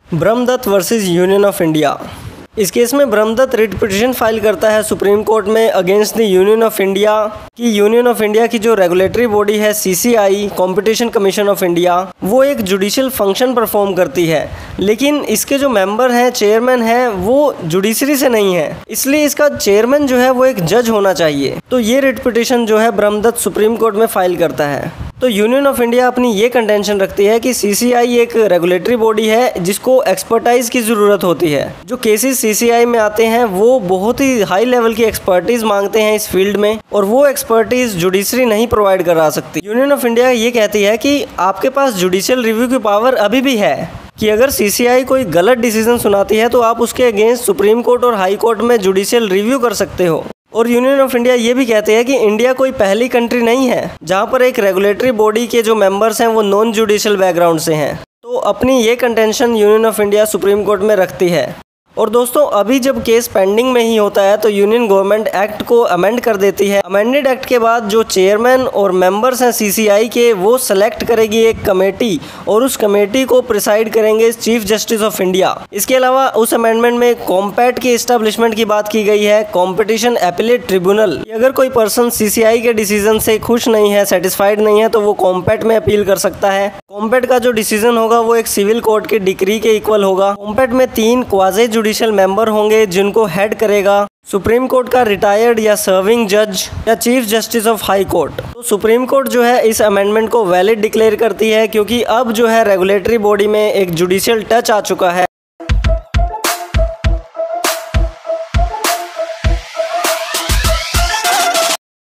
Brahmadatta versus union of India. इस case में Brahmadutt writ petition file करता है सुप्रीम कोर्ट में against the union of India कि यूनियन ऑफ इंडिया की जो रेगुलेटरी बॉडी है CCI competition commission of India, वो एक जुडिशियल फंक्शन परफॉर्म करती है, लेकिन इसके जो मेंबर हैं, चेयरमैन हैं, वो जुडिशरी से नहीं है, इसलिए इसका चेयरमैन जो है वो एक जज होना चाहिए। तो ये रिट पिटीशन जो है ब्रह्मदत्त सुप्रीम कोर्ट में फाइल करता है। तो यूनियन ऑफ इंडिया अपनी ये कंटेंशन रखती है कि सीसीआई एक रेगुलेटरी बॉडी है जिसको एक्सपर्टाइज की ज़रूरत होती है। जो केसेस सीसीआई में आते हैं वो बहुत ही हाई लेवल की एक्सपर्टीज मांगते हैं इस फील्ड में, और वो एक्सपर्टीज जुडिशरी नहीं प्रोवाइड करा सकती। यूनियन ऑफ इंडिया ये कहती है कि आपके पास जुडिशियल रिव्यू की पावर अभी भी है कि अगर सीसीआई कोई गलत डिसीजन सुनाती है तो आप उसके अगेंस्ट सुप्रीम कोर्ट और हाई कोर्ट में जुडिशियल रिव्यू कर सकते हो। और यूनियन ऑफ इंडिया ये भी कहते हैं कि इंडिया कोई पहली कंट्री नहीं है जहां पर एक रेगुलेटरी बॉडी के जो मेंबर्स हैं वो नॉन जुडिशियल बैकग्राउंड से हैं। तो अपनी ये contention union of India supreme court में रखती है। और दोस्तों, अभी जब केस पेंडिंग में ही होता है तो यूनियन गवर्नमेंट एक्ट को अमेंड कर देती है। अमेंडेड एक्ट के बाद जो चेयरमैन और मेंबर्स हैं सीसीआई के, वो सेलेक्ट करेगी एक कमेटी और उस कमेटी को प्रिसाइड करेंगे चीफ जस्टिस ऑफ इंडिया। इसके अलावा उस अमेंडमेंट में कॉम्पैट के एस्टेब्लिशमेंट की बात की गई है, कॉम्पिटिशन एपिलेट ट्रिब्यूनल। अगर कोई पर्सन सीसीआई के डिसीजन से खुश नहीं है, सेटिस्फाइड नहीं है, तो वो कॉम्पैट में अपील कर सकता है। कॉम्पैट का जो डिसीजन होगा वो एक सिविल कोर्ट के डिक्री के इक्वल होगा। कॉम्पैट में 3 क्वाजी जुडिशियल मेंबर होंगे जिनको हेड करेगा सुप्रीम कोर्ट का रिटायर्ड या सर्विंग जज या chief justice of high court. तो सुप्रीम कोर्ट जो है इस अमेंडमेंट को वैलिड डिक्लेयर करती है, क्योंकि अब जो है रेगुलेटरी बॉडी में एक जुडिशियल टच आ चुका है।